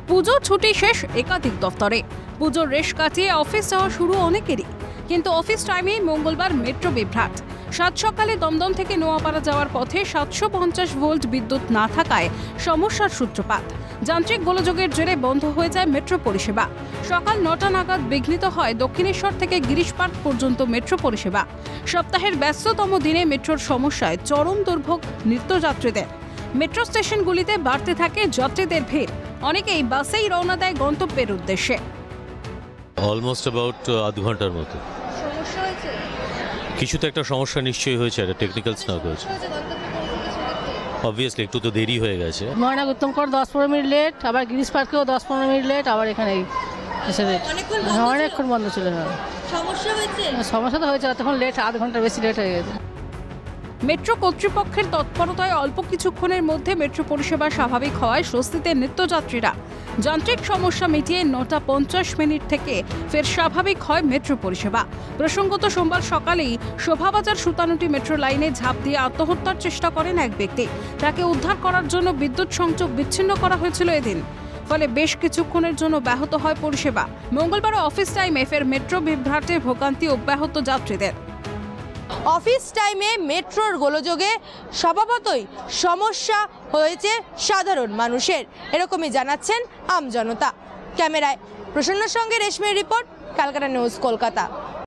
পুজো ছুটি শেষ একাধিক দফতরে। পুজোর রেশ কাটিয়ে অফিস যাওয়া শুরু অনেকেরই, কিন্তু অফিস টাইমে মঙ্গলবার মেট্রো বিভ্রাট। সাত সকালে দমদম থেকে নোয়াপাড়া যাওয়ার পথে 750 ভোল্ট বিদ্যুৎ না থাকায় সমস্যার সূত্রপাত। যান্ত্রিক গোলযোগের জেরে বন্ধ হয়ে যায় মেট্রো পরিষেবা। সকাল 9টা নাগাদ বিঘ্নিত হয় দক্ষিণেশ্বর থেকে গিরিশ পার্ক পর্যন্ত মেট্রো পরিষেবা। সপ্তাহের ব্যস্ততম দিনে মেট্রোর সমস্যায় চরম দুর্ভোগ নিত্যযাত্রীদের। মেট্রো স্টেশনগুলিতে বাড়তে থাকে যাত্রীদের ভিড়। অনেকেই বাসেই রওনা দেয় গন্তব্যের উদ্দেশ্যে। অলমোস্ট অ্যাবাউট আধ ঘন্টার মতো সমস্যা হয়েছে। কিছু তো একটা সমস্যা নিশ্চয়ই হয়েছে, একটা টেকনিক্যাল স্নাগ হয়েছে। অবভিয়াসলি একটু তো দেরি হয়ে গেছে। ময়না উত্তমকর 10-15 মিনিট লেট, আবার গিরিশ পার্কেও 10-15 মিনিট লেট, আবার এখানে এসে লেট। অনেকক্ষণ বন্ধ ছিল। সমস্যা হয়েছে। সমস্যা তো হয়েছে, তখন লেট, আধ ঘন্টা বেশি লেট হয়ে গেছে। মেট্রো কর্তৃপক্ষের তৎপরতায় অল্প কিছুক্ষণের মধ্যে মেট্রো পরিষেবা স্বাভাবিক হওয়ায় স্বস্তিতে নিত্যযাত্রীরা। যান্ত্রিক সমস্যা মিটিয়ে 9টা 50 মিনিট থেকে ফের স্বাভাবিক হয় মেট্রো পরিষেবা। প্রসঙ্গত সোমবার সকালেই শোভাবাজার সুতানুটি মেট্রো লাইনে ঝাঁপ দিয়ে আত্মহত্যার চেষ্টা করেন এক ব্যক্তি। তাকে উদ্ধার করার জন্য বিদ্যুৎ সংযোগ বিচ্ছিন্ন করা হয়েছিল এদিন, ফলে বেশ কিছুক্ষণের জন্য ব্যাহত হয় পরিষেবা। মঙ্গলবার অফিস টাইমে ফের মেট্রো বিভ্রাটে ভোগান্তি অব্যাহত যাত্রীদের। অফিস টাইমে মেট্রোর গোলযোগে স্বভাবতই সমস্যা হয়েছে সাধারণ মানুষের, এরকমই জানাচ্ছেন আমজনতা। ক্যামেরায় প্রসন্নর সঙ্গে রেশমির রিপোর্ট, ক্যালকাটা নিউজ, কলকাতা।